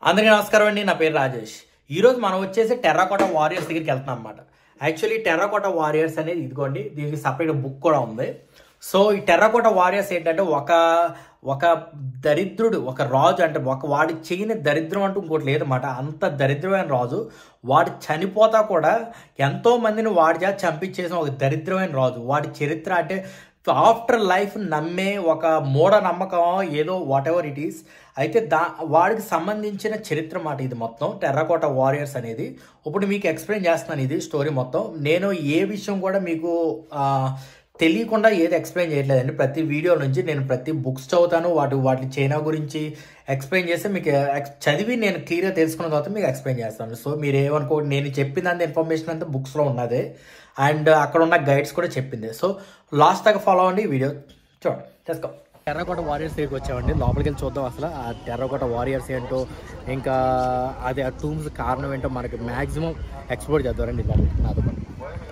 అందరికీ నమస్కారం అండి. నా పేరు రాజేష్. ఈరోజు మనం వచ్చేసి టెర్రకోట వారియర్స్ దగ్గరికి వెళ్తున్నాం అనమాట. యాక్చువల్లీ టెర్రకోట వారియర్స్ అనేది ఇదిగోండి, దీనికి సపరేట్ బుక్ కూడా ఉంది. సో ఈ టెర్రకోట వారియర్స్ ఏంటంటే ఒక దరిద్రుడు, ఒక రాజు, అంటే వాడి చేయని దరిద్రం అంటూ ఇంకోటి లేదన్నమాట. అంత దరిద్రమైన రాజు, వాడు చనిపోతా కూడా ఎంతో మందిని వాడి చేత చంపించేసిన ఒక దరిద్రమైన రాజు. వాడి చరిత్ర అంటే ఆఫ్టర్ లైఫ్ నమ్మే ఒక మూఢ నమ్మకం ఏదో వాట్ ఎవర్ ఇట్ ఈస్. అయితే వాడికి సంబంధించిన చరిత్ర మాట ఇది మొత్తం టెర్రకోట వారియర్స్ అనేది. ఇప్పుడు మీకు ఎక్స్ప్లెయిన్ చేస్తున్నాను ఇది స్టోరీ మొత్తం. నేను ఏ విషయం కూడా మీకు తెలియకుండా ఏది ఎక్స్ప్లెయిన్ చేయట్లేదండి. ప్రతి వీడియో నుంచి నేను ప్రతి బుక్స్ చదువుతాను, వాటి చైనా గురించి ఎక్స్ప్లెయిన్ చేస్తే మీకు చదివి నేను క్లియర్గా తెలుసుకున్న తర్వాత మీకు ఎక్స్ప్లెయిన్ చేస్తాను. సో మీరు ఏమనుకో, నేను చెప్పినంత ఇన్ఫర్మేషన్ అంతా బుక్స్లో ఉన్నదే, అండ్ అక్కడ ఉన్న గైడ్స్ కూడా చెప్పింది. సో లాస్ట్ దాకా ఫాలో అవ్వండి, వీడియో చూడండి. తెలుసుకో. టెర్రకోట వారియర్స్ దగ్గరికి వచ్చామండి. లోపలికి వెళ్ళి చూద్దాం అసలు ఆ టెర్రకోట వారియర్స్ ఏంటో, ఇంకా అది ఆ టూమ్స్ కారణం ఏంటో మనకి మ్యాక్సిమం ఎక్స్ప్లోర్ చేద్దామండి. నాతో పాటు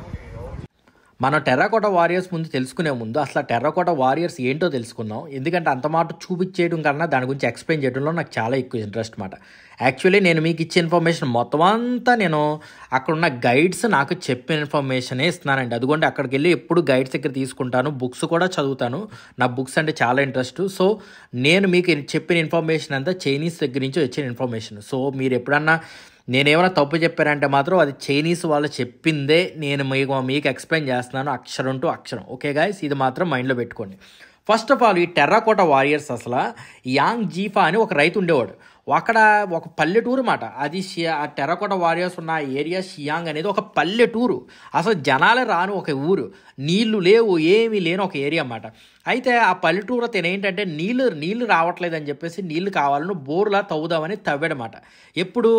మనం టెర్రకోట వారియర్స్ ముందు తెలుసుకునే ముందు అసలు టెర్రకోట వారియర్స్ ఏంటో తెలుసుకుందాం. ఎందుకంటే అంత మాట చూపించేయడం కన్నా దాని గురించి ఎక్స్ప్లెయిన్ చేయడంలో నాకు చాలా ఎక్కువ ఇంట్రెస్ట్ మాట. యాక్చువల్లీ నేను మీకు ఇచ్చే ఇన్ఫర్మేషన్ మొత్తం అంతా నేను అక్కడున్న గైడ్స్ నాకు చెప్పిన ఇన్ఫర్మేషనే ఇస్తున్నానండి. అదిగోండి, అక్కడికి వెళ్ళి ఎప్పుడు గైడ్స్ దగ్గర తీసుకుంటాను, బుక్స్ కూడా చదువుతాను. నా బుక్స్ అంటే చాలా ఇంట్రెస్ట్. సో నేను మీకు చెప్పిన ఇన్ఫర్మేషన్ అంతా చైనీస్ దగ్గర నుంచి వచ్చిన ఇన్ఫర్మేషన్. సో మీరు ఎప్పుడన్నా నేనేమైనా తప్పు చెప్పానంటే మాత్రం అది చైనీస్ వాళ్ళు చెప్పిందే నేను మీకు ఎక్స్ప్లెయిన్ చేస్తున్నాను, అక్షరం టు అక్షరం. ఓకే గాయస్, ఇది మాత్రం మైండ్లో పెట్టుకోండి. ఫస్ట్ ఆఫ్ ఆల్ ఈ టెర్రకోట వారియర్స్ అసలు యాంగ్ జీఫా అని ఒక రైతు ఉండేవాడు. అక్కడ ఒక పల్లెటూరు మాట అది. ఆ టెర్రకోట వారియర్స్ ఉన్న ఏరియా షియాంగ్ అనేది ఒక పల్లెటూరు, అసలు జనాలే రాని ఒక ఊరు, నీళ్లు లేవు, ఏమీ లేని ఒక ఏరియా అన్నమాట. అయితే ఆ పల్లెటూరు అతను ఏంటంటే నీళ్లు రావట్లేదని చెప్పేసి నీళ్లు కావాలని బోర్లా తవ్వుదామని తవ్వాడనమాట. ఎప్పుడు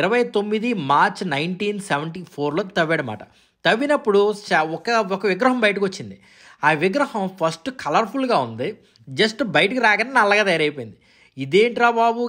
29 మార్చ్ 1974లో తవ్వాడనమాట. తవ్వినప్పుడు ఒక విగ్రహం బయటకు వచ్చింది. ఆ విగ్రహం ఫస్ట్ కలర్ఫుల్గా ఉంది, జస్ట్ బయటకు రాగానే నల్లగా తయారైపోయింది. ఇదేంట్రా బాబు,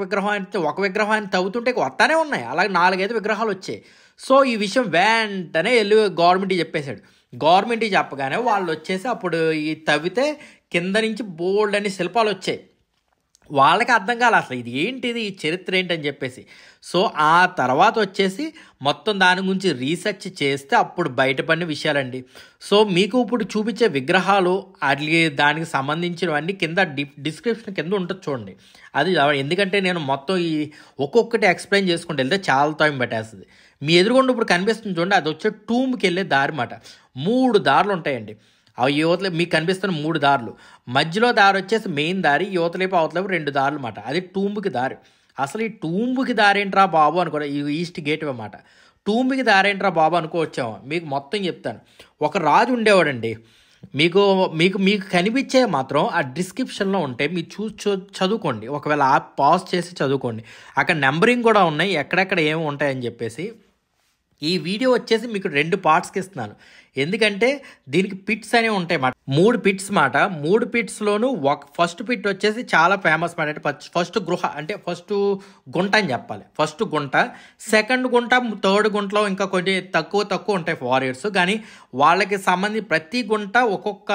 ఒక విగ్రహాన్ని తవ్వుతుంటే వస్తానే ఉన్నాయి, అలాగే 4-5 విగ్రహాలు వచ్చాయి. సో ఈ విషయం వెంటనే వెళ్ళి గవర్నమెంట్కి చెప్పేశాడు. గవర్నమెంట్కి చెప్పగానే వాళ్ళు వచ్చేసి అప్పుడు ఈ తవ్వితే కింద నుంచి బోల్డ్ అని శిల్పాలు వచ్చాయి. వాళ్ళకి అర్థం కాలే అసలు ఇది ఏంటిది, ఈ చరిత్ర ఏంటని చెప్పేసి. సో ఆ తర్వాత వచ్చేసి మొత్తం దాని గురించి రీసెర్చ్ చేస్తే అప్పుడు బయటపడిన విషయాలండి. సో మీకు ఇప్పుడు చూపించే విగ్రహాలు అది దానికి సంబంధించినవన్నీ కింద డిస్క్రిప్షన్ కింద ఉంటుంది చూడండి. అది ఎందుకంటే నేను మొత్తం ఈ ఒక్కొక్కటి ఎక్స్ప్లెయిన్ చేసుకుంటూ వెళ్తే చాలా టైం పట్టేస్తుంది. మీ ఎదురుగుండా ఇప్పుడు కనిపిస్తుంది చూడండి, అది వచ్చే టూమ్కి వెళ్ళే దారి మాట. 3 దారులు ఉంటాయండి. ఆ యువతలే మీకు కనిపిస్తున్న 3 దారులు, మధ్యలో దారి వచ్చేసి మెయిన్ దారి, యువతలేపు అవతలేపు 2 దారులు అన్నమాట. అది టూంబుకి దారి. అసలు ఈ టూంబుకి దారి ఏంట్రా బాబు అనుకో, ఈ ఈస్ట్ గేట్ అన్నమాట. టూంబుకి దారి ఏంట్రా బాబు అనుకోవచ్చాము. మీకు మొత్తం చెప్తాను. ఒక రాజు ఉండేవాడండి. మీకు మీకు మీకు కనిపించే మాత్రం ఆ డిస్క్రిప్షన్లో ఉంటాయి, మీరు చదువుకోండి. ఒకవేళ పాజ్ చేసి చదువుకోండి, అక్కడ నెంబరింగ్ కూడా ఉన్నాయి, ఎక్కడెక్కడ ఏమి ఉంటాయని చెప్పేసి. ఈ వీడియో వచ్చేసి మీకు 2 పార్ట్స్కి ఇస్తున్నాను, ఎందుకంటే దీనికి పిట్స్ అనేవి ఉంటాయి మాట. 3 పిట్స్ మాట. 3 పిట్స్లోనూ ఫస్ట్ పిట్ వచ్చేసి చాలా ఫేమస్ మాట. అంటే ఫస్ట్ గృహ అంటే ఫస్ట్ గుంట అని చెప్పాలి. ఫస్ట్ గుంట, సెకండ్ గుంట, థర్డ్ గుంటలో ఇంకా కొంచెం తక్కువ ఉంటాయి వారియర్స్. కానీ వాళ్ళకి సంబంధించి ప్రతి గుంట ఒక్కొక్క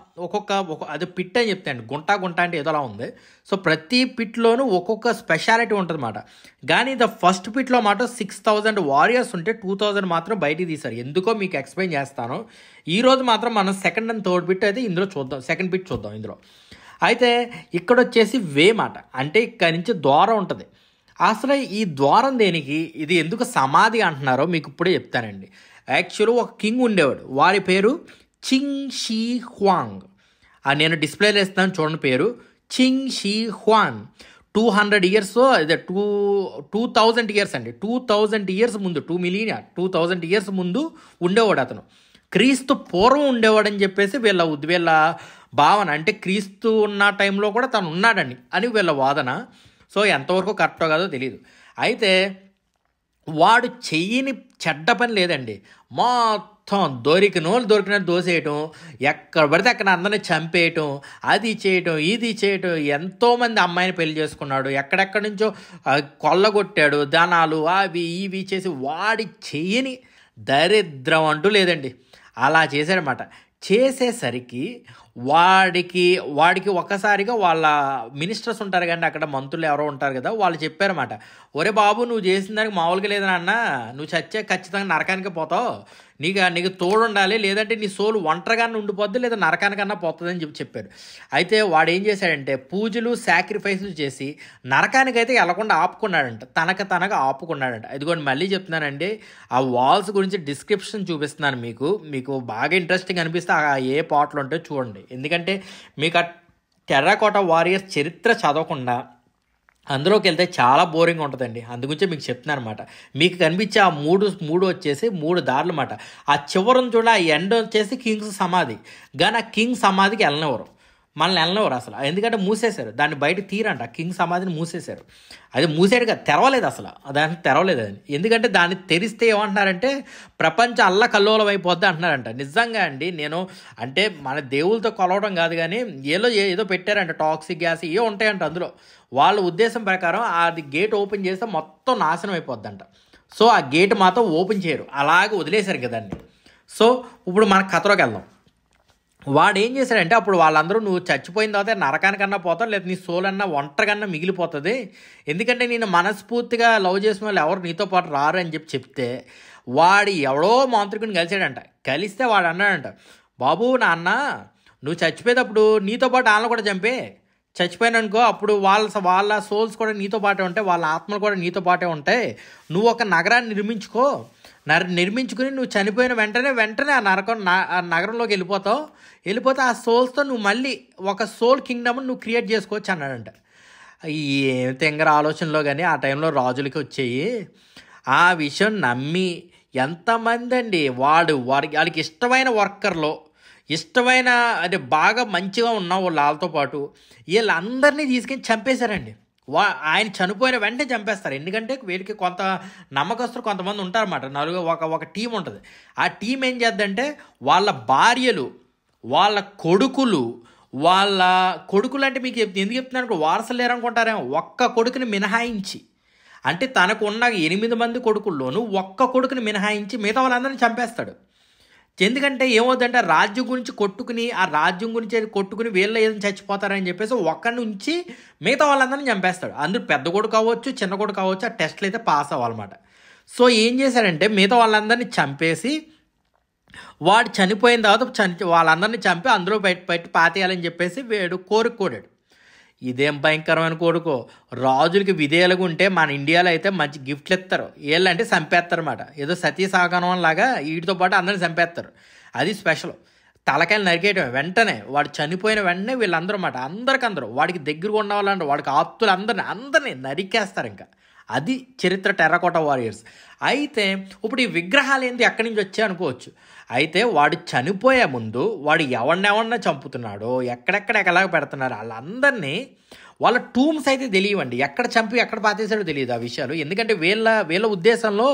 అది పిట్ అని చెప్తాయండి. గుంట అంటే ఏదోలా ఉంది. సో ప్రతి పిట్లోనూ ఒక్కొక్క స్పెషాలిటీ ఉంటుంది మాట. కానీ ఫస్ట్ పిట్లో మాట 6000 వారియర్స్ ఉంటే 2000 మాత్రం బయటికి తీశారు. ఎందుకో మీకు ఎక్స్ప్లెయిన్ చేస్తాను. ఈరోజు మాత్రం మనం సెకండ్ అండ్ థర్డ్ పిట్ అయితే ఇందులో చూద్దాం, సెకండ్ పిట్ చూద్దాం ఇందులో. అయితే ఇక్కడ వచ్చేసి వే మాట, అంటే ఇక్కడ నుంచి ద్వారం ఉంటుంది. అసలు ఈ ద్వారం దేనికి, ఇది ఎందుకు సమాధి అంటున్నారో మీకు ఇప్పుడే చెప్తానండి. యాక్చువల్గా ఒక కింగ్ ఉండేవాడు, వారి పేరు చింగ్ షీ హ్వాంగ్. నేను డిస్ప్లేలో ఇస్తాను చూడండి, పేరు చింగ్ షీ హ్వాంగ్. 200 ఇయర్స్, అదే 2000 ఇయర్స్ అండి. 2000 ఇయర్స్ ముందు, 2 మిలియన్ 2000 ఇయర్స్ ముందు ఉండేవాడు అతను. క్రీస్తు పూర్వం ఉండేవాడని చెప్పేసి వీళ్ళ భావన. అంటే క్రీస్తు ఉన్న టైంలో కూడా తను ఉన్నాడని అని వీళ్ళ వాదన. సో ఎంతవరకు కరెక్టో కాదో తెలియదు. అయితే వాడు చెయ్యని చెడ్డ పని లేదండి. మొత్తం దొరికిన దోసేయటం, ఎక్కడ పడితే అక్కడ అందరినీ చంపేయటం, అది చేయటం ఇది చేయటం. ఎంతోమంది అమ్మాయిని పెళ్లి చేసుకున్నాడు, ఎక్కడెక్కడి నుంచో కొల్లగొట్టాడు, ధనాలు అవి ఇవి చేసి వాడి చెయ్యని దరిద్రం అంటూ లేదండి. అలా చేశాడనమాట. చేసేసరికి వాడికి వాడికి ఒక్కసారిగా వాళ్ళ మినిస్టర్స్ ఉంటారు కానీ అక్కడ మంత్రులు ఎవరో ఉంటారు కదా, వాళ్ళు చెప్పారన్నమాట, ఒరే బాబు నువ్వు చేసిన దానికి మామూలుగా లేదని అన్న, నువ్వు చచ్చే ఖచ్చితంగా నరకానికి పోతావు, నీకు తోడు ఉండాలి, లేదంటే నీ సోలు ఒంటరిగానే ఉండిపోద్ది, లేదా నరకానికన్నా పోతుంది అని చెప్పారు. అయితే వాడు ఏం చేశాడంటే పూజలు సాక్రిఫైసులు చేసి నరకానికైతే వెళ్లకుండా ఆపుకున్నాడంట, తనకు ఆపుకున్నాడంట. ఇదిగోండి మళ్ళీ చెప్తున్నానండి, ఆ వాల్స్ గురించి డిస్క్రిప్షన్ చూపిస్తున్నాను మీకు బాగా ఇంట్రెస్టింగ్ అనిపిస్తే ఆ ఏ పాటలు ఉంటే చూడండి. ఎందుకంటే మీకు ఆ టెర్రకోట వారియర్స్ చరిత్ర చదవకుండా అందులోకి వెళ్తే చాలా బోరింగ్ ఉంటుందండి. అందుగురించే మీకు చెప్తున్నాను అనమాట. మీకు కనిపించే ఆ మూడు వచ్చేసి 3 దారులు అన్నమాట. ఆ చివరను చూడ ఆ ఎండ్ వచ్చేసి కింగ్స్ సమాధి, కానీ ఆ కింగ్ సమాధికి మనల్ని వెళ్ళనివ్వరు అసలు. ఎందుకంటే మూసేశారు దాన్ని, బయట తీరంట. కింగ్ సమాధిని మూసేశారు. అది మూసాడు కదా, తెరవలేదు అసలు, దాన్ని తెరవలేదు అని. ఎందుకంటే దాన్ని తెరిస్తే ఏమంటున్నారంటే ప్రపంచం అల్లకల్లోలం అయిపోద్ది అంటున్నారంట. నిజంగా అండి, నేను అంటే మన దేవుళ్ళతో కొలవడం కాదు కానీ ఏదో పెట్టారంట, టాక్సిక్ గ్యాస్ ఏవో ఉంటాయంట అందులో. వాళ్ళ ఉద్దేశం ప్రకారం అది గేట్ ఓపెన్ చేస్తే మొత్తం నాశనం అయిపోద్దంట. సో ఆ గేట్ మాత్రం ఓపెన్ చేయరు, అలాగే వదిలేశారు కదండి. సో ఇప్పుడు మన కథలోకి వెళ్దాం. వాడు ఏం చేశాడంటే అప్పుడు వాళ్ళందరూ నువ్వు చచ్చిపోయిన తర్వాత నరకానికన్నా పోతావు, లేదా నీ సోల్ అన్నా ఒంటరికన్నా మిగిలిపోతుంది, ఎందుకంటే నేను మనస్ఫూర్తిగా లవ్ చేసిన వాళ్ళు ఎవరు నీతో పాటు రారు అని చెప్తే వాడు ఎవడో మాంత్రికుని కలిసాడంట. కలిస్తే వాడు అన్నాడంట, బాబు నాన్న నువ్వు చచ్చిపోయేటప్పుడు నీతో పాటు వాళ్ళని కూడా చచ్చిపోయాననుకో, అప్పుడు వాళ్ళ సోల్స్ కూడా నీతో పాటే ఉంటాయి, వాళ్ళ ఆత్మలు కూడా నీతో పాటే ఉంటాయి. నువ్వు ఒక నగరాన్ని నిర్మించుకుని నువ్వు చనిపోయిన వెంటనే ఆ నగరంలోకి వెళ్ళిపోతే ఆ సోల్స్తో నువ్వు మళ్ళీ ఒక సోల్ కింగ్డమ్ నువ్వు క్రియేట్ చేసుకోవచ్చు అన్నాడంట. ఏం తెంగర ఆలోచనలో కానీ ఆ టైంలో రాజులకి వచ్చాయి. ఆ విషయం నమ్మి ఎంతమంది అండి వాళ్ళకి ఇష్టమైన వర్కర్లో ఇష్టమైన అదే బాగా మంచిగా ఉన్న వాళ్ళతో పాటు వీళ్ళందరినీ తీసుకెళ్ళి చంపేశారండి. ఆయన చనిపోయిన వెంటనే చంపేస్తారు. ఎందుకంటే వీళ్ళకి కొంత నమ్మకస్తులు కొంతమంది ఉంటారన్నమాట. ఒక టీం ఉంటుంది. ఆ టీం ఏం చేద్దంటే వాళ్ళ భార్యలు, వాళ్ళ కొడుకులు అంటే మీకు ఎందుకు చెప్తున్నాను, వారసులు లేరనుకుంటారేమో, ఒక్క కొడుకుని మినహాయించి, అంటే తనకు ఉన్న 8 మంది కొడుకుల్లోనూ ఒక్క కొడుకుని మినహాయించి మిగతా వాళ్ళందరినీ చంపేస్తాడు. ఎందుకంటే ఏమవుతుందంటే రాజ్యం గురించి కొట్టుకుని వీళ్ళు ఏదైనా చచ్చిపోతారని చెప్పేసి ఒక్కడి నుంచి మిగతా వాళ్ళందరినీ చంపేస్తాడు. అందులో పెద్ద కొడుకు కావచ్చు, చిన్న కొడుకు కావచ్చు, ఆ టెస్ట్లు అయితే పాస్ అవ్వాలన్నమాట. సో ఏం చేశారంటే మిగతా వాళ్ళందరినీ చంపేసి వాడు చనిపోయిన తర్వాత వాళ్ళందరినీ చంపి అందులో పెట్టి పాతేయాలని చెప్పేసి వీడు కోరాడు. ఇదేం భయంకరమైన కొడుకో, రాజులకి విధేయులుగా ఉంటే మన ఇండియాలో అయితే మంచి గిఫ్ట్లు ఇస్తారు, వీళ్ళంటే చంపేస్తారు అన్నమాట. ఏదో సతీ సాగనం లాగా వీటితో పాటు అందరిని చంపేస్తారు. అది స్పెషల్. తలకాయలు నరికేయటం వెంటనే, వాడు చనిపోయిన వెంటనే వీళ్ళందరూ అన్నమాట, అందరికందరూ వాడికి దగ్గరగా ఉన్న వాళ్ళందరూ, వాడికి ఆప్తులు అందరినీ నరికేస్తారు. ఇంకా అది చరిత్ర టెర్రకోట వారియర్స్. అయితే ఇప్పుడు ఈ విగ్రహాలు ఏంటి ఎక్కడి నుంచి వచ్చాయి అనుకోవచ్చు. అయితే వాడు చనిపోయే ముందు వాడు ఎవరినెవరిన చంపుతున్నాడో, ఎక్కడెక్కడ పెడుతున్నారు వాళ్ళందరినీ, వాళ్ళ టూమ్స్ అయితే తెలియవండి, ఎక్కడ చంపి ఎక్కడ పాతేసాడో తెలియదు ఆ విషయాలు. ఎందుకంటే వీళ్ళ ఉద్దేశంలో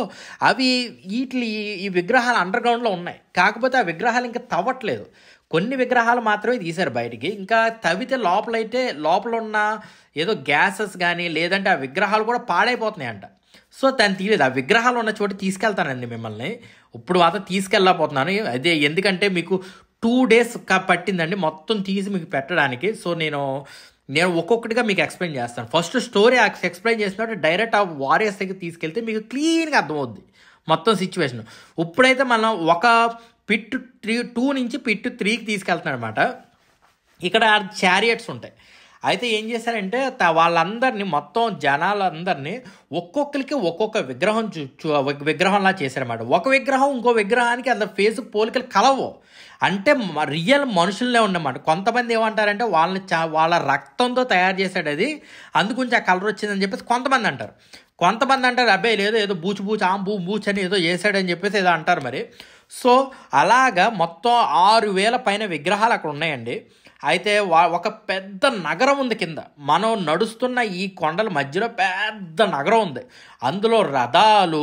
ఈ విగ్రహాలు అండర్ గ్రౌండ్లో ఉన్నాయి. కాకపోతే ఆ విగ్రహాలు ఇంకా తవ్వట్లేదు, కొన్ని విగ్రహాలు మాత్రమే తీశారు బయటికి. ఇంకా తవ్వితే లోపల ఉన్న ఏదో గ్యాసెస్ కానీ లేదంటే ఆ విగ్రహాలు కూడా పాడైపోతున్నాయంట. సో దాన్ని తీయలేదు. ఆ విగ్రహాలు ఉన్న చోటు తీసుకెళ్తానండి మిమ్మల్ని, ఇప్పుడు మాత్రం తీసుకెళ్ళకపోతున్నాను. అదే ఎందుకంటే మీకు 2 days పట్టిందండి మొత్తం తీసి మీకు పెట్టడానికి. సో నేను ఒక్కొక్కటిగా మీకు ఎక్స్ప్లెయిన్ చేస్తాను. ఫస్ట్ స్టోరీ ఎక్స్ప్లెయిన్ చేసినట్టు డైరెక్ట్ ఆ వారియర్స్ దగ్గర తీసుకెళ్తే మీకు క్లీన్గా అర్థమవుద్ది మొత్తం సిచ్యువేషన్. ఇప్పుడైతే మనం ఒక పిట్ 2 నుంచి పిట్ 3కి తీసుకెళ్తున్నాడు అనమాట. ఇక్కడ చారియట్స్ ఉంటాయి. అయితే ఏం చేశారంటే వాళ్ళందరినీ మొత్తం జనాలందరినీ ఒక్కొక్కరికి ఒక్కొక్క విగ్రహంలా చేశారన్నమాట. ఒక విగ్రహం ఇంకో విగ్రహానికి అంత ఫేస్ పోలికలు కలవు, అంటే రియల్ మనుషులనే ఉన్నమాట. కొంతమంది ఏమంటారంటే వాళ్ళ రక్తంతో తయారు చేశాడు అది, అందుగురించి ఆ కలర్ వచ్చిందని చెప్పేసి కొంతమంది అంటారు. అబ్బాయి లేదు ఏదో బూచ్ అని ఏదో చేశాడని చెప్పేసి ఏదో అంటారు మరి. సో అలాగా మొత్తం 6,000 పైన విగ్రహాలు అక్కడ ఉన్నాయండి. అయితే ఒక పెద్ద నగరం ఉంది కింద, మనం నడుస్తున్న ఈ కొండల మధ్యలో పెద్ద నగరం ఉంది. అందులో రథాలు,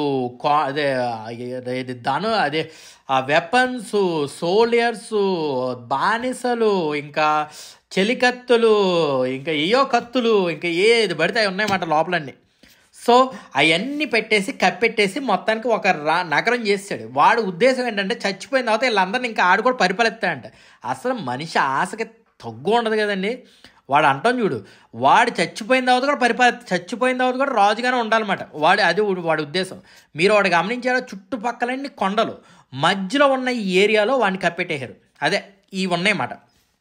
వెపన్స్, సోల్జర్స్, బానిసలు, ఇంకా చెలికత్తులు, ఇంకా ఏయో కత్తులు, ఇంకా ఏది పడితే అవి ఉన్నాయన్నమాట లోపలన్నీ. సో అవన్నీ కప్పెట్టేసి మొత్తానికి ఒక నగరం చేసాడు. వాడు ఉద్దేశం ఏంటంటే చచ్చిపోయిన తర్వాత వీళ్ళందరినీ ఇంకా ఆడు కూడా పరిపాలిస్తాడంట. అసలు మనిషి ఆశకి తగ్గు ఉండదు కదండి. వాడు అంటాం చూడు, వాడు చచ్చిపోయిన తర్వాత కూడా చచ్చిపోయిన తర్వాత కూడా రాజుగానే ఉండాలన్నమాట. వాడి ఉద్దేశం. మీరు వాడు గమనించారో, చుట్టుపక్కలన్నీ కొండలు, మధ్యలో ఉన్న ఈ ఏరియాలో వాడిని కప్పెట్టేశారు. అదే ఇవి ఉన్నాయన్నమాట.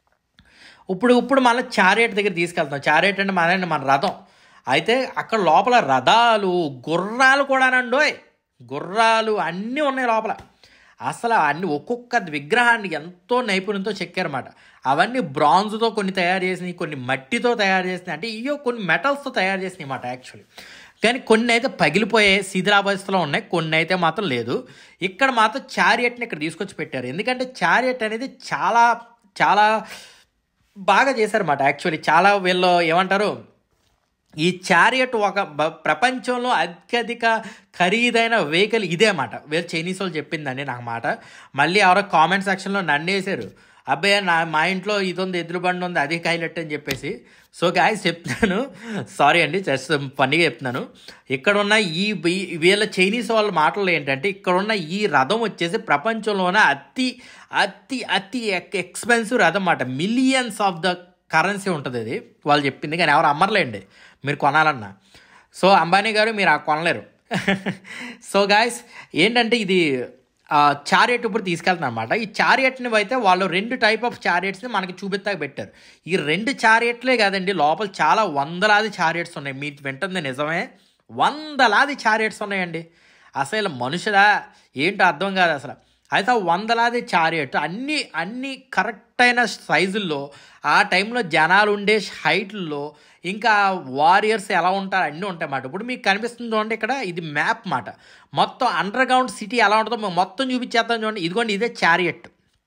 ఇప్పుడు మళ్ళీ చారియట్ దగ్గర తీసుకెళ్తాం. చారియట్ అంటే మన రథం. అయితే అక్కడ లోపల రథాలు, గుర్రాలు కూడానండోయ్, గుర్రాలు అన్నీ ఉన్నాయి లోపల. అసలు అన్ని ఒక్కొక్క విగ్రహాన్ని ఎంతో నైపుణ్యంతో చెక్కారన్నమాట. అవన్నీ బ్రాంజ్తో కొన్ని తయారు చేసినాయి, కొన్ని మట్టితో తయారు చేసినాయి, అంటే ఇవో కొన్ని మెటల్స్తో తయారు చేసినాయి అన్నమాట యాక్చువల్లీ. కానీ కొన్ని అయితే పగిలిపోయే శిథిలావస్థలో ఉన్నాయి, కొన్ని అయితే మాత్రం లేదు. ఇక్కడ మాత్రం చారియట్ని ఇక్కడ తీసుకొచ్చి పెట్టారు. ఎందుకంటే చారియట్ అనేది చాలా చాలా బాగా చేశారన్నమాట యాక్చువల్లీ. చాలా వీళ్ళు ఏమంటారు, ఈ చారియట్ ఒక ప్రపంచంలో అత్యధిక ఖరీదైన వెహికల్ ఇదే అన్నమాట. వీళ్ళు చైనీస్ వాళ్ళు చెప్పిందండి నాకు మాట. మళ్ళీ ఎవరో కామెంట్ సెక్షన్లో నన్ను వేసారు, అబ్బాయి మా ఇంట్లో ఇది ఉంది, ఎద్దుల బండి ఉంది, అది హైలైట్ అని చెప్పేసి. సో గాయ్స్ చెప్తున్నాను, సారీ అండి, జస్ట్ ఫన్నీగా చెప్తున్నాను. ఇక్కడున్న వీళ్ళ చైనీస్ వాళ్ళ మాటలు ఏంటంటే, ఇక్కడున్న ఈ రథం వచ్చేసి ప్రపంచంలోనే అతి అతి అతి ఎక్స్పెన్సివ్ రథం అన్నమాట. మిలియన్స్ ఆఫ్ ద కరెన్సీ ఉంటుంది అది వాళ్ళు చెప్పింది. కానీ ఎవరు అమ్మర్లేండి మీరు కొనాలన్నా. సో అంబానీ గారు మీరు కొనలేరు. సో గాయ్స్ ఏంటంటే ఇది చారియట్ ఇప్పుడు తీసుకెళ్తున్నారు అనమాట. ఈ చారియట్ని అయితే వాళ్ళు 2 టైప్ ఆఫ్ చారియట్స్ని మనకి చూపిస్తాక పెట్టారు. ఈ 2 చారియట్లే కాదండి, లోపల చాలా వందలాది చారియట్స్ ఉన్నాయి. మీరు వింటుంది నిజమే, వందలాది చారియట్స్ ఉన్నాయండి. అసలు మనుషులా ఏంటో అర్థం కాదు అసలు. అయితే వందలాది చారియట్ అన్ని కరెక్ట్ అయిన సైజుల్లో, ఆ టైంలో జనాలు ఉండే హైట్లో, ఇంకా వారియర్స్ ఎలా ఉంటారు అన్నీ ఉంటాయి అన్నమాట. ఇప్పుడు మీకు కనిపిస్తుంది చూడండి, ఇక్కడ ఇది మ్యాప్ మాట. మొత్తం అండర్ గ్రౌండ్ సిటీ ఎలా ఉంటుందో మొత్తం చూపించేస్తాం చూడండి. ఇదిగోండి ఇదే చారియట్,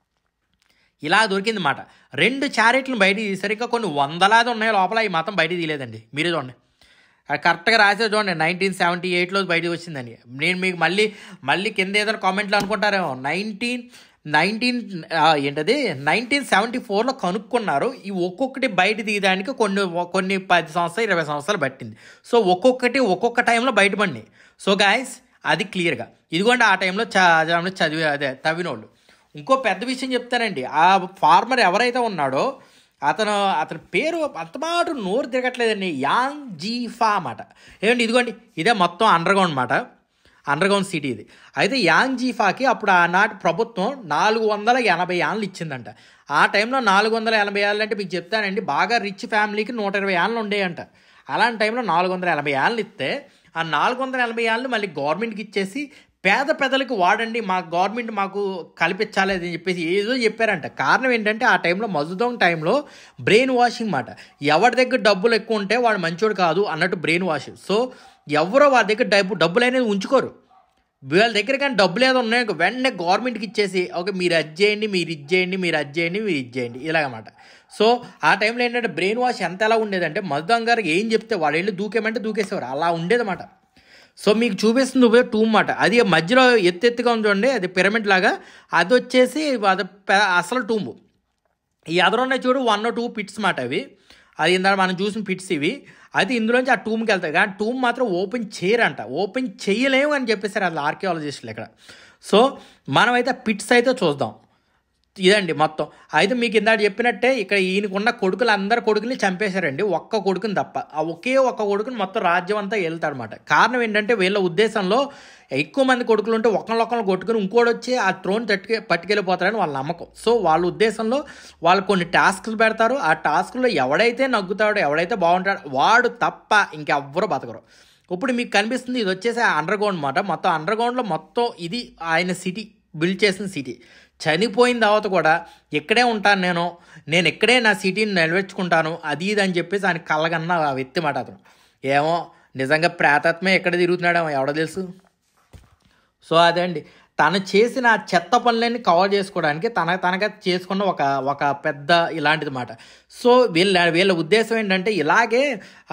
ఇలా దొరికింది అన్నమాట. 2 చారియట్లను బయటికి తీశారు. ఇంకా కొన్ని వందలాది ఉన్నాయి లోపల, ఈ మాత్రం బయటికి తీయలేదండి. మీరే చూడండి, కరెక్ట్గా రాసే చూడండి 1978లో బయటకు వచ్చిందని. నేను మీకు మళ్ళీ కింద ఏదైనా కామెంట్లో అనుకుంటారేమో, 1974లో కనుక్కున్నారు. ఈ ఒక్కొక్కటి బయట తీయడానికి కొన్ని 10 సంవత్సరాలు 20 సంవత్సరాలు పట్టింది. సో ఒక్కొక్క టైంలో బయటపడినాయి. సో గాయస్ అది క్లియర్గా ఇదిగోండి, ఆ టైంలో తవ్వినోళ్ళు. ఇంకో పెద్ద విషయం చెప్తానండి, ఆ ఫార్మర్ ఎవరైతే ఉన్నాడో అతని పేరు అంతమాట నోరు తిరగట్లేదండి, యాంగ్ జీఫా అన్నమాట. ఏమండి ఇదిగోండి ఇదే మొత్తం అండర్గ్రౌండ్ అన్నమాట, అండర్గ్రౌండ్ సిటీ ఇది. అయితే యాంగ్ జీఫాకి అప్పుడు ఆనాటి ప్రభుత్వం 480 ఏళ్ళు ఇచ్చిందంట. ఆ టైంలో 480 ఏళ్ళు అంటే మీకు చెప్తానండి, బాగా రిచ్ ఫ్యామిలీకి 120 ఏళ్ళు ఉండేయంట. అలాంటి టైంలో 480 ఏళ్ళు ఇస్తే, ఆ 480 ఏళ్ళు మళ్ళీ గవర్నమెంట్కి ఇచ్చేసి పేద పెదలకు వాడండి, మా గవర్నమెంట్ మాకు కల్పించాలి అని చెప్పేసి ఏదో చెప్పారంట. కారణం ఏంటంటే ఆ టైంలో మజుదోంగ్ టైంలో బ్రెయిన్ వాషింగ్ మాట. ఎవరి దగ్గర డబ్బులు ఎక్కువ ఉంటే వాడు మంచోడు కాదు అన్నట్టు బ్రెయిన్ వాష్. సో ఎవరో వారి దగ్గర డబ్బులు అనేది ఉంచుకోరు. వీళ్ళ దగ్గర కానీ డబ్బులు ఏదో ఉన్నాయో వెంటనే గవర్నమెంట్కి ఇచ్చేసి, ఓకే మీరు అది చేయండి, మీరు ఇది చేయండి, మీరు అది చేయండి, మీరు ఇది చేయండి, ఇలాగన్నమాట. సో ఆ టైంలో ఏంటంటే బ్రెయిన్ వాష్ ఎంత ఎలా ఉండేదంటే, మజుదోంగ్ గారికి ఏం చెప్తే వాడు వెళ్ళి దూకేమంటే దూకేసేవారు, అలా ఉండేదన్నమాట. సో మీకు చూపిస్తుంది టూమ్ మాట. అది మధ్యలో ఎత్తుగా ఉంది చూడండి, అది పిరమిడ్ లాగా, అది వచ్చేసి అది అసలు టూంబు. ఈ ఎదురున్న చూడు 1 or 2 పిట్స్ మాట అవి. అది ఇందాక మనం చూసిన పిట్స్ ఇవి. అయితే ఇందులోంచి ఆ టూమ్కి వెళ్తాయి, కానీ టూమ్ మాత్రం ఓపెన్ చేయరంట, ఓపెన్ చేయలేము అని చెప్పేసారు అసలు ఆర్కియాలజిస్టులు ఇక్కడ. సో మనమైతే పిట్స్ అయితే చూద్దాం. ఇదండి మొత్తం. అయితే మీకు ఇందాక చెప్పినట్టే ఇక్కడ ఈయనకున్న కొడుకులు అందరు కొడుకుని చంపేశారండి, ఒక్క కొడుకుని తప్ప. ఆ ఒకే ఒక్క కొడుకుని మొత్తం రాజ్యం అంతా వెళ్తాడనమాట. కారణం ఏంటంటే వీళ్ళ ఉద్దేశంలో ఎక్కువ మంది కొడుకులు ఉంటే ఒకళ్ళొక్కళ్ళు కొట్టుకుని ఇంకోటి వచ్చి ఆ ట్రోన్ పట్టుకెళ్ళిపోతారని వాళ్ళ నమ్మకం. సో వాళ్ళ ఉద్దేశంలో వాళ్ళు కొన్ని టాస్క్లు పెడతారు. ఆ టాస్క్లో ఎవడైతే నగ్గుతాడో, ఎవడైతే బాగుంటాడో వాడు తప్ప ఇంకెవ్వరూ బతకరు. ఇప్పుడు మీకు కనిపిస్తుంది ఇది వచ్చేసి అండర్గ్రౌండ్ మాట. మొత్తం అండర్గ్రౌండ్లో మొత్తం ఇది ఆయన సిటీ, బిల్డ్ చేసిన సిటీ. చనిపోయిన తర్వాత కూడా ఇక్కడే ఉంటాను నేను ఇక్కడే నా సిటీని నిలబెట్టుకుంటాను అది ఇది అని చెప్పేసి ఆయన కళ్ళగన్న ఆ వ్యక్తి మాట. అతను ఏమో నిజంగా ప్రేతాత్మే ఎక్కడ తిరుగుతున్నాడేమో ఎవడో తెలుసు. సో అదే అండి, తను చేసిన చెత్త పనులన్నీ కవర్ చేసుకోవడానికి తనగా చేసుకున్న ఒక పెద్ద ఇలాంటిది మాట. సో వీళ్ళ ఉద్దేశం ఏంటంటే ఇలాగే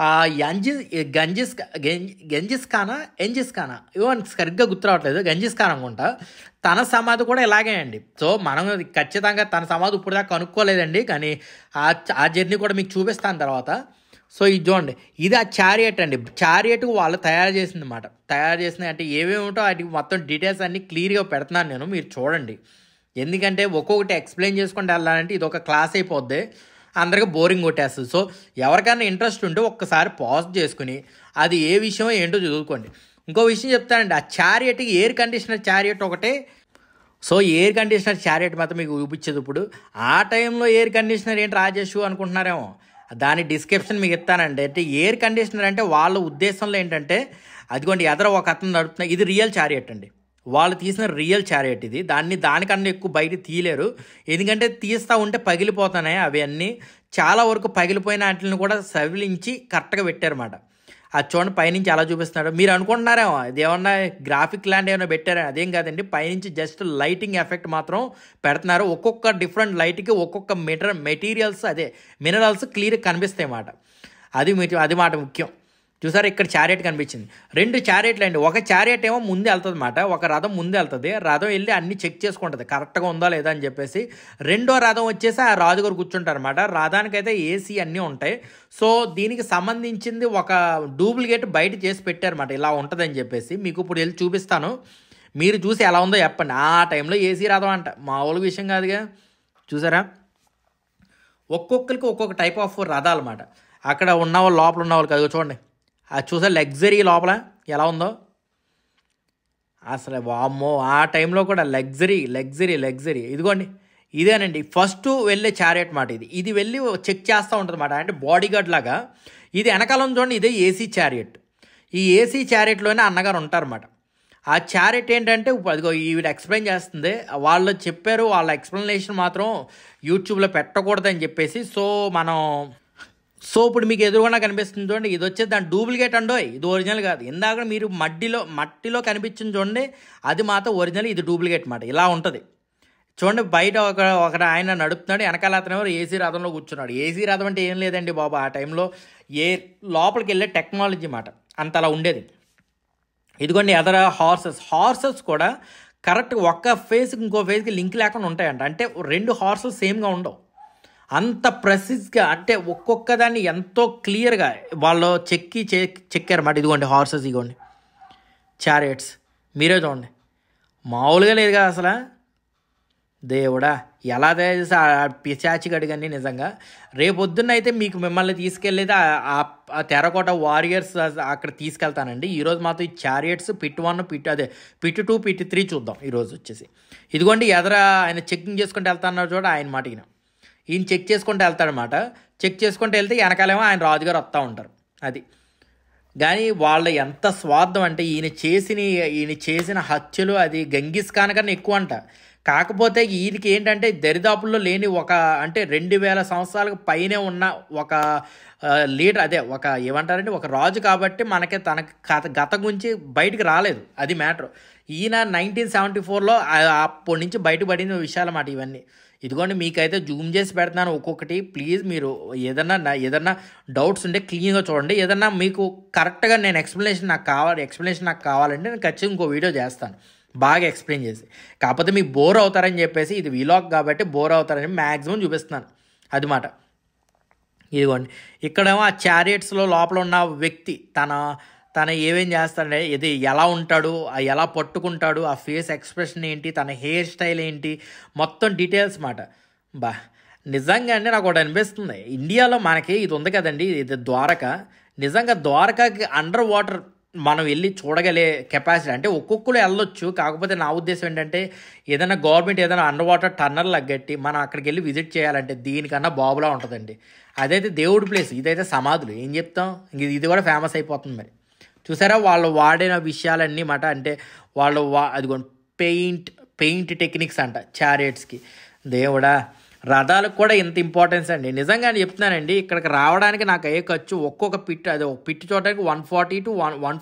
గంజిస్ ఖానా ఇవన్నీ సరిగ్గా గుర్తురావట్లేదు, గంజిస్ ఖాన్ అనుకుంటా, తన సమాధి కూడా ఇలాగే అండి. సో మనం ఖచ్చితంగా తన సమాధి ఇప్పుడు దాకా కనుక్కోలేదండి, కానీ ఆ జర్నీ కూడా మీకు చూపిస్తాను తర్వాత. సో ఇది చూడండి, ఇది ఆ చారియట్ అండి. చారియట్ వాళ్ళు తయారు చేసింది అన్నమాట. తయారు చేసింది అంటే ఏమేమిటో వాటికి మొత్తం డీటెయిల్స్ అన్నీ క్లియర్గా పెడుతున్నాను నేను, మీరు చూడండి. ఎందుకంటే ఒక్కొక్కటి ఎక్స్ప్లెయిన్ చేసుకుంటూ వెళ్ళాలంటే ఇది ఒక క్లాస్ అయిపోద్ది. అందరికీ బోరింగ్ కొట్టేస్తుంది. సో ఎవరికైనా ఇంట్రెస్ట్ ఉంటే ఒక్కసారి పాజ్ చేసుకుని అది ఏ విషయం ఏంటో చదువుకోండి. ఇంకో విషయం చెప్తానండి, ఆ చారియట్కి ఎయిర్ కండిషనర్ చారియట్ ఒకటే. సో ఎయిర్ కండిషనర్ చారియట్ మాత్రం మీకు చూపించేది. ఇప్పుడు ఆ టైంలో ఎయిర్ కండిషనర్ ఏంటి రాజేష్ అనుకుంటున్నారేమో, దాని డిస్క్రిప్షన్ మీకు ఇస్తానండి. అంటే ఎయిర్ కండిషనర్ అంటే వాళ్ళ ఉద్దేశంలో ఏంటంటే, అదిగోండి ఎదర ఒక అతను నడుపుతున్న, ఇది రియల్ చారియట్ అండి, వాళ్ళు తీసిన రియల్ చారియట్ ఇది. దానికన్నా ఎక్కువ బయట తీయలేరు, ఎందుకంటే తీస్తూ ఉంటే పగిలిపోతున్నాయి. అవి అన్నీ చాలా వరకు పగిలిపోయిన వాటిని కూడా సవిలించి కరెక్ట్గా పెట్టారన్నమాట. అది చూడండి పైనుంచి అలా చూపిస్తున్నాడు. మీరు అనుకుంటున్నారేమో ఇది ఏమన్నా గ్రాఫిక్ ల్యాండ్ ఏమైనా పెట్టారా, అదేం కాదండి. పైనుంచి జస్ట్ లైటింగ్ ఎఫెక్ట్ మాత్రం పెడుతున్నారు. ఒక్కొక్క డిఫరెంట్ లైట్కి ఒక్కొక్క మెటీరియల్స్ మినరల్స్ క్లియర్గా కనిపిస్తాయి అన్నమాట. అది మాట ముఖ్యం. చూసారా ఇక్కడ చారియట్ కనిపించింది, 2 చారియట్లు అండి. ఒక చారియట్ ఏమో ముందు వెళ్తుంది అన్నమాట, ఒక రథం ముందు వెళ్తుంది. రథం వెళ్ళి అన్ని చెక్ చేసుకుంటుంది కరెక్ట్గా ఉందా లేదా అని చెప్పేసి. రెండో రథం వచ్చేసి ఆ రాజుగారు కూర్చుంటారు అనమాట. రథానికైతే ఏసీ అన్నీ ఉంటాయి. సో దీనికి సంబంధించింది ఒక డూప్లికేట్ బయట చేసి పెట్టారన్నమాట, ఇలా ఉంటుందని చెప్పేసి. మీకు ఇప్పుడు వెళ్ళి చూపిస్తాను, మీరు చూసి ఎలా ఉందో చెప్పండి. ఆ టైంలో ఏసీ రథం అంట, మామూలు విషయం కాదుగా. చూసారా ఒక్కొక్కరికి ఒక్కొక్క టైప్ ఆఫ్ రథాలు అన్నమాట. అక్కడ ఉన్నవాళ్ళు లోపల ఉన్నవాళ్ళు కాదు, చూడండి అది చూసా లగ్జరీ లోపల ఎలా ఉందో అసలు. వామ్మో ఆ టైంలో కూడా లగ్జరీ. ఇదిగోండి ఇదేనండి ఫస్ట్ వెళ్ళే చారియట్ మాట. ఇది వెళ్ళి చెక్ చేస్తూ ఉంటుంది అన్నమాట, అంటే బాడీ గార్డ్ లాగా. ఇది వెనకాలం చూడండి, ఇదే ఏసీ చారియట్. ఈ ఏసీ చారియట్లోనే అన్నగారు ఉంటారన్నమాట. ఆ చారియట్ ఏంటంటే అదిగో ఈవిడ ఎక్స్ప్లెయిన్ చేస్తుంది. వాళ్ళు చెప్పారు, వాళ్ళ ఎక్స్ప్లెనేషన్ మాత్రం యూట్యూబ్లో పెట్టకూడదని చెప్పేసి. సో ఇప్పుడు మీకు ఎదురుగా కనిపిస్తుంది చూడండి, ఇది వచ్చేది దాని డూప్లికేట్ అండో, ఇది ఒరిజినల్ కాదు. ఇందాక మీరు మట్టిలో కనిపించింది చూడండి, అది మాత్రం ఒరిజినల్, ఇది డూప్లికేట్ మాట. ఇలా ఉంటుంది చూడండి. బయట ఒక ఆయన నడుపుతున్నాడు, వెనకాల అతను ఏసీ రథంలో కూర్చున్నాడు. ఏసీ రథం అంటే ఏం లేదండి బాబు, ఆ టైంలో లోపలికి వెళ్ళే టెక్నాలజీ మాట, అంత అలా ఉండేది. ఇదిగోండి ఎదర హార్సెస్ కూడా కరెక్ట్ ఒక్క ఫేస్కి ఇంకో ఫేస్కి లింక్ లేకుండా ఉంటాయంట. అంటే 2 హార్సెస్ సేమ్గా ఉండవు, అంత ప్రెసిస్గా, అంటే ఒక్కొక్క దాన్ని ఎంతో క్లియర్గా వాళ్ళు చెక్కారన్నమాట. ఇదిగోండి హార్సెస్, ఇదిగోండి చారియట్స్, మీరే చూడండి, మామూలుగా లేదు కదా అసలు. దేవుడా ఎలా తయారు చేసి ఆ పిశాచిగడి కానీ నిజంగా. రేపొద్దున్న అయితే మిమ్మల్ని తీసుకెళ్ళేది ఆ టెర్రకోట వారియర్స్ అక్కడ తీసుకెళ్తానండి. ఈరోజు మాత్రం ఈ చారియట్స్ పిట్ 1 పిట్ 2 పిట్ 3 చూద్దాం ఈరోజు వచ్చేసి. ఇదిగోండి ఎదర ఆయన చెక్కింగ్ చేసుకుంటూ వెళ్తాన్నారు చూడ, ఆయన మాట ఈయన చెక్ చేసుకుంటూ వెళ్తాడనమాట. చెక్ చేసుకుంటూ వెళ్తే వెనకాలేమో ఆయన రాజుగారు వస్తూ ఉంటారు. అది కానీ వాళ్ళ ఎంత స్వార్థం అంటే, ఈయన చేసిన హత్యలు అది గంగిస్ ఖాన్ కన్నా ఎక్కువ అంట. కాకపోతే ఈయనకి ఏంటంటే దరిదాపుల్లో లేని అంటే 2000 సంవత్సరాలకు పైనే ఉన్న ఒక లీడర్, అదే ఏమంటారంటే ఒక రాజు కాబట్టి మనకి తన గత గురించి బయటికి రాలేదు, అది మ్యాటర్. ఈయన 1974లో అప్పటి నుంచి బయటపడిన విషయాలు అన్నమాట ఇవన్నీ. ఇదిగోండి మీకైతే జూమ్ చేసి పెడుతున్నాను ఒక్కొక్కటి. ప్లీజ్ మీరు ఏదన్నా డౌట్స్ ఉంటే క్లీన్గా చూడండి. ఏదన్నా మీకు కరెక్ట్గా నేను ఎక్స్ప్లెనేషన్ నాకు కావాలంటే నేను ఖచ్చితంగా ఇంకో వీడియో చేస్తాను బాగా ఎక్స్ప్లెయిన్ చేసి. కాకపోతే మీకు బోర్ అవుతారని చెప్పేసి, ఇది వీలాగ్ కాబట్టి బోర్ అవుతారని మ్యాక్సిమం చూపిస్తున్నాను అది మాట. ఇదిగోండి ఇక్కడేమో ఆ చారియట్స్లో లోపల ఉన్న వ్యక్తి తన ఏమేం చేస్తాడంటే, ఇది ఎలా ఉంటాడు, ఎలా పట్టుకుంటాడు, ఆ ఫేస్ ఎక్స్ప్రెషన్ ఏంటి, తన హెయిర్ స్టైల్ ఏంటి, మొత్తం డీటెయిల్స్ మాట. నిజంగా అండి నాకు ఒకటి అనిపిస్తుంది, ఇండియాలో మనకి ఇది ఉంది కదండి, ఇది ద్వారక. నిజంగా ద్వారకాకి అండర్ వాటర్ మనం వెళ్ళి చూడగలే కెపాసిటీ, అంటే ఒక్కొక్కరు వెళ్ళొచ్చు. కాకపోతే నా ఉద్దేశం ఏంటంటే, ఏదైనా గవర్నమెంట్ ఏదైనా అండర్ వాటర్ టన్నల్ లగ్గట్టి మనం అక్కడికి వెళ్ళి విజిట్ చేయాలంటే దీనికన్నా బాబులా ఉంటుందండి. అదైతే దేవుడి ప్లేస్, ఇదైతే సమాధులు, ఏం చెప్తాం. ఇది కూడా ఫేమస్ అయిపోతుంది మరి. చూసారా వాళ్ళు వాడిన విషయాలన్నీ మాట. అంటే వాళ్ళు అదిగోండి పెయింట్ టెక్నిక్స్ అంట చారియట్స్కి. దేవుడా రథాలకు కూడా ఇంత ఇంపార్టెన్స్ అండి. నిజంగా చెప్తున్నానండి, ఇక్కడికి రావడానికి నాకు అయ్యే ఖర్చు ఒక్కొక్క పిట్, అదే ఒక పిట్ చూడడానికి 140 to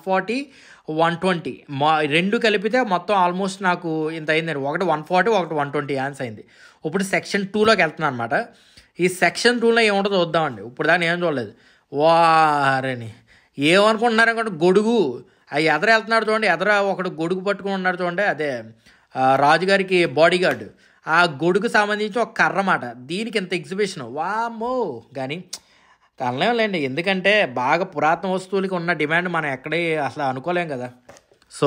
120 రెండు కలిపితే మొత్తం ఆల్మోస్ట్ నాకు ఇంత అయిందండి. ఒకటి 140 ఒకటి 120 యాన్స్ అయింది. ఇప్పుడు సెక్షన్ 2లోకి వెళ్తున్నాను అనమాట. ఈ సెక్షన్ 2లో ఏముంటుందో చూద్దామండి. ఇప్పుడు దాన్ని ఏం చూడలేదు. వారని ఏమనుకుంటున్నారు అనుకోండి, గొడుగు అవి ఎదర వెళ్తున్నాడు చూడండి, ఎదర ఒకడు గొడుగు పట్టుకుని ఉన్నాడు చూడండి, అదే రాజుగారికి బాడీ గార్డు. ఆ గొడుగు సంబంధించి ఒక కర్ర మాట. దీనికి ఇంత ఎగ్జిబిషన్ వామ్మో. కానీ కనలేంలేండి, ఎందుకంటే బాగా పురాతన వస్తువులకి ఉన్న డిమాండ్ మనం ఎక్కడే అసలు అనుకోలేం కదా. So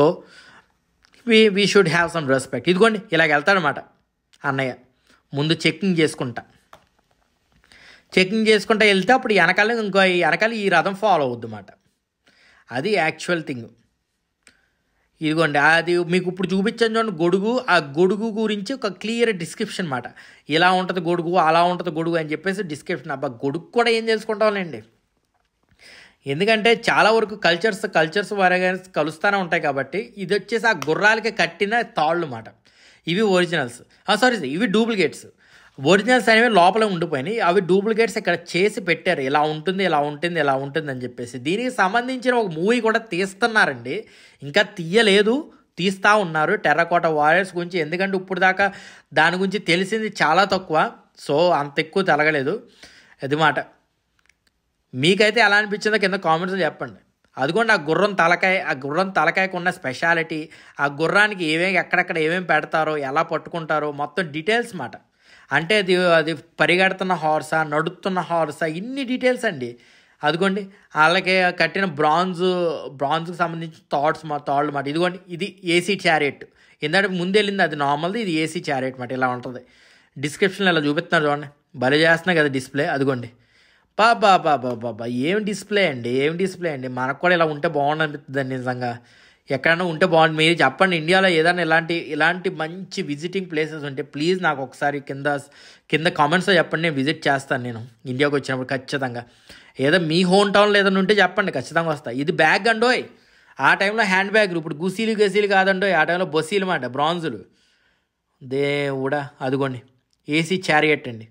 we should have some respect. ఇదిగోండి ఇలాగ వెళ్తాడనమాట అన్నయ్య, ముందు చెక్కింగ్ చేసుకుంటా. చెకింగ్ చేసుకుంటూ వెళ్తే అప్పుడు వెనకాల ఈ రథం ఫాలో అవుద్ది అన్నమాట. అది యాక్చువల్ థింగ్. ఇదిగోండి అది మీకు ఇప్పుడు చూపించాను చూడండి గొడుగు. ఆ గొడుగు గురించి ఒక క్లియర్ డిస్క్రిప్షన్ మాట. ఇలా ఉంటుంది గొడుగు, అలా ఉంటుంది గొడుగు అని చెప్పేసి డిస్క్రిప్షన్. అబ్బా గొడుగు కూడా ఏం తెలుసుకుంటాంలేండి, ఎందుకంటే చాలా వరకు కల్చర్స్ వారిగా కలుస్తూనే ఉంటాయి కాబట్టి. ఇది వచ్చేసి ఆ గుర్రాలకి కట్టిన తాళ్ళు మాట. ఇవి ఒరిజినల్స్, ఇవి డూప్లికేట్స్. ఒరిజినల్స్ అనేవి లోపల ఉండిపోయినాయి, అవి డూప్లికేట్స్ ఇక్కడ చేసి పెట్టారు. ఇలా ఉంటుంది అని చెప్పేసి. దీనికి సంబంధించిన ఒక మూవీ కూడా తీస్తున్నారండి, ఇంకా తీయలేదు, తీస్తూ ఉన్నారు టెర్రకోట వారియర్స్ గురించి. ఎందుకంటే ఇప్పుడు దాకా దాని గురించి తెలిసింది చాలా తక్కువ, సో అంత ఎక్కువ తెలగలేదు. అది మాట. మీకైతే ఎలా అనిపించిందో కింద కామెంట్స్లో చెప్పండి. అదిగోండి ఆ గుర్రం తలకాయకు ఉన్న స్పెషాలిటీ, ఆ గుర్రానికి ఎక్కడెక్కడ ఏమేమి పెడతారో, ఎలా పట్టుకుంటారో మొత్తం డీటెయిల్స్ మాట. అంటే అది పరిగెడుతున్న హార్సా, నడుస్తున్న హార్సా, ఇన్ని డీటెయిల్స్ అండి. అదిగోండి వాళ్ళకి కట్టిన బ్రాంజ్కి సంబంధించిన తాళ్ళు మాట. ఇదిగోండి ఇది ఏసీ చారియట్. ఎందుకంటే ముందు వెళ్ళింది అది నార్మల్ది, ఇది ఏసీ చారియట్ మాట. ఇలా ఉంటుంది. డిస్క్రిప్షన్లో ఇలా చూపిస్తున్నారు చూడండి, భలే చేస్తున్నా కదా డిస్ప్లే. అదిగోండి బాబా ఏం డిస్ప్లే అండి. మనకు కూడా ఇలా ఉంటే బాగుండు అనిపిస్తుంది నిజంగా. ఎక్కడైనా ఉంటే బాగుంది. మీరు చెప్పండి, ఇండియాలో ఏదైనా ఇలాంటి మంచి విజిటింగ్ ప్లేసెస్ ఉంటే ప్లీజ్ నాకు ఒకసారి కింద కామెంట్స్లో చెప్పండి. నేను విజిట్ చేస్తాను నేను ఇండియాకి వచ్చినప్పుడు ఖచ్చితంగా. ఏదో మీ హోమ్ టౌన్లో ఏదైనా ఉంటే చెప్పండి, ఖచ్చితంగా వస్తాయి. ఇది బ్యాగ్ అండోయ్, ఆ టైంలో హ్యాండ్ బ్యాగులు, ఇప్పుడు గసీలు కాదండోయ్, ఆ టైంలో బొసీలు మాట, బ్రాంజులు. దేవుడా అదిగోండి ఏసీ చారియట్ అండి.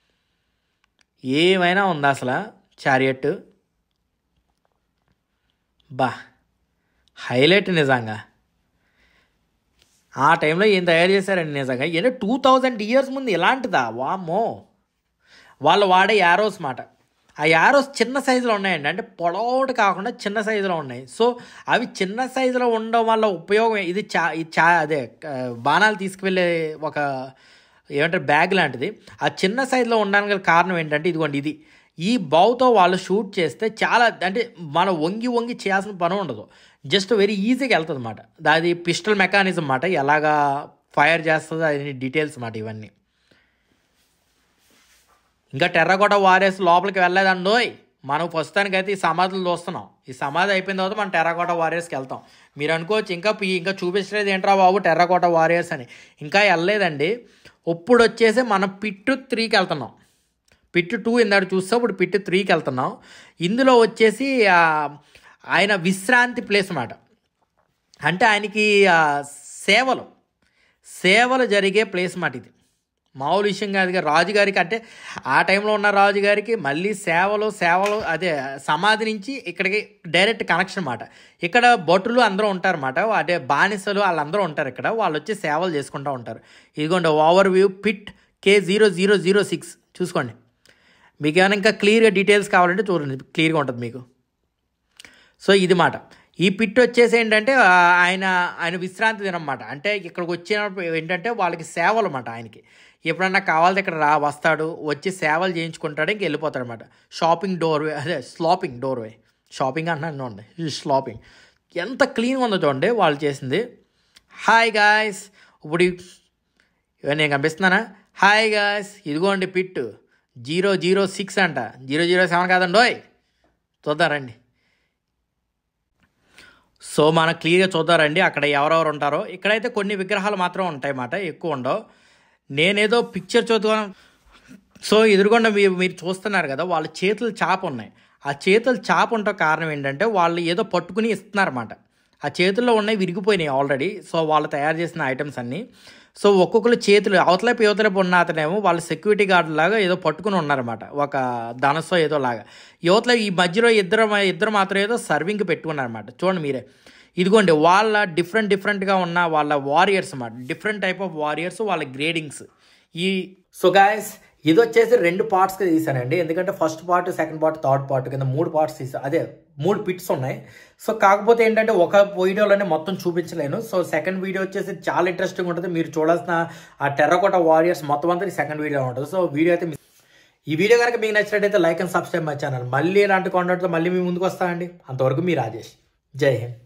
ఏమైనా ఉందా అసలు చారియట్? హైలైట్ నిజంగా. ఆ టైంలో ఏం తయారు చేశారండి నిజంగా. 2000 years ముందు ఇలాంటిదా? వామ్మో. వాళ్ళు వాడే యారోస్ మాట. ఆ యారోస్ చిన్న సైజులో ఉన్నాయండి, అంటే పొడవుటి కాకుండా చిన్న సైజులో ఉన్నాయి. సో అవి చిన్న సైజులో ఉండడం వల్ల ఉపయోగం ఇది అదే బాణాలు తీసుకువెళ్ళే ఒక ఏమంటారు బ్యాగ్ లాంటిది. ఆ చిన్న సైజులో ఉండడానికి గల కారణం ఏంటంటే ఇదిగోండి ఈ బావుతో వాళ్ళు షూట్ చేస్తే చాలా, అంటే మనం వంగి చేయాల్సిన పని ఉండదు, జస్ట్ వెరీ ఈజీగా వెళ్తుంది అన్నమాట. అది పిస్టల్ మెకానిజం అన్నమాట, ఎలాగా ఫైర్ చేస్తుందో అది డీటెయిల్స్ అన్నమాట ఇవన్నీ. ఇంకా టెర్రకోట వారియర్స్ లోపలికి వెళ్ళలేదండోయ్. మనం ప్రస్తుతానికైతే ఈ సమాధులు చూస్తున్నాం. ఈ సమాధి అయిపోయిన తర్వాత మనం టెర్రకోట వారియర్స్కి వెళ్తాం. మీరు అనుకోవచ్చు ఇంకా చూపించలేదు ఏంట్రా బాబు టెర్రకోట వారియర్స్ అని. ఇంకా వెళ్ళలేదండి. ఇప్పుడు వచ్చేసి మనం పిట్ 3కి వెళ్తున్నాం. పిట్ 2 ఇందాక చూస్తే ఇప్పుడు పిట్ 3కి వెళ్తున్నాం. ఇందులో వచ్చేసి ఆయన విశ్రాంతి ప్లేస్ అన్నమాట. అంటే ఆయనకి సేవలు జరిగే ప్లేస్ అన్నమాట. ఇది మామూలు విషయం కాదుగా. రాజుగారికి అంటే ఆ టైంలో ఉన్న రాజుగారికి మళ్ళీ సేవలు అదే సమాధి నుంచి ఇక్కడికి డైరెక్ట్ కనెక్షన్ అన్నమాట. ఇక్కడ భటులు అందరూ ఉంటారన్నమాట, అదే బానిసలు వాళ్ళందరూ ఉంటారు ఇక్కడ. వాళ్ళు వచ్చి సేవలు చేసుకుంటూ ఉంటారు. ఇదిగోండి ఓవర్ వ్యూ పిట్ K0006 చూసుకోండి. మీకు ఏమైనా ఇంకా క్లియర్గా డీటెయిల్స్ కావాలంటే చూడండి, క్లియర్గా ఉంటుంది మీకు. సో ఇది మాట. ఈ పిట్ వచ్చేసి ఏంటంటే ఆయన విశ్రాంతి దినం అన్నమాట. అంటే ఇక్కడికి వచ్చినప్పుడు ఏంటంటే వాళ్ళకి సేవలు అన్నమాట. ఆయనకి ఎప్పుడన్నా కావాలంటే ఇక్కడ వస్తాడు, వచ్చి సేవలు చేయించుకుంటాడు, ఇంక వెళ్ళిపోతాడు అనమాట. స్లాపింగ్ డోర్వే షాపింగ్ అంటున్నాను స్లాపింగ్. ఎంత క్లీన్గా ఉందో చూడండి వాళ్ళు చేసింది. హాయ్ గాయస్, ఇప్పుడు నేను కనిపిస్తున్నానా? హాయ్ గాయస్, ఇదిగోండి పిట్ 006 అంట, 007 కాదండోయ్. చూద్దారండి. సో మనం క్లియర్గా చూద్దారండి అక్కడ ఎవరెవరు ఉంటారో. ఇక్కడైతే కొన్ని విగ్రహాలు మాత్రం ఉంటాయి అన్నమాట, ఎక్కువ ఉండవు. నేనేదో పిక్చర్ చూద్దాను. సో ఎదురుకుండా మీరు చూస్తున్నారు కదా, వాళ్ళ చేతులు చాప ఉన్నాయి. ఆ చేతులు చాప ఉంటే కారణం ఏంటంటే వాళ్ళు ఏదో పట్టుకుని ఇస్తున్నారన్నమాట. ఆ చేతుల్లో ఉన్నాయి విరిగిపోయినాయి ఆల్రెడీ. సో వాళ్ళు తయారు చేసిన ఐటమ్స్ అన్నీ. సో ఒక్కొక్కరు చేతులు యువతలైపు ఉన్న అతనేమో వాళ్ళ సెక్యూరిటీ గార్డు లాగా ఏదో పట్టుకుని ఉన్నారన్నమాట, ఒక ధనస్సో ఏదో లాగా. యువతలో ఈ మధ్యలో ఇద్దరు మాత్రం ఏదో సర్వింగ్కి పెట్టుకున్నారన్నమాట. చూడండి మీరే. ఇదిగోండి వాళ్ళ డిఫరెంట్గా ఉన్న వాళ్ళ వారియర్స్ అన్నమాట. డిఫరెంట్ టైప్ ఆఫ్ వారియర్స్, వాళ్ళ గ్రేడింగ్స్. సో గాయస్ ఇది వచ్చేసి 2 పార్ట్స్గా తీసానండి. ఎందుకంటే first part, second part, third part కింద 3 పార్ట్స్ తీసా. అదే 3 పిట్స్ ఉన్నాయి. సో కాకపోతే ఏంటంటే ఒక వీడియోలోనే మొత్తం చూపించలేను. సో సెకండ్ వీడియో వచ్చేసి చాలా ఇంట్రెస్టింగ్ ఉంటుంది. మీరు చూడాల్సిన ఆ టెర్రకోట వారియర్స్ మొత్తం అంతా సెకండ్ వీడియో ఉంటుంది. సో వీడియో అయితే ఈ వీడియో కనుక మీకు నచ్చినట్టయితే like and subscribe my channel. మళ్ళీ ఇలాంటి కాంటెంట్తో మళ్ళీ మీ ముందుకు వస్తానండి. అంతవరకు మీ రాజేష్. జై హింద్.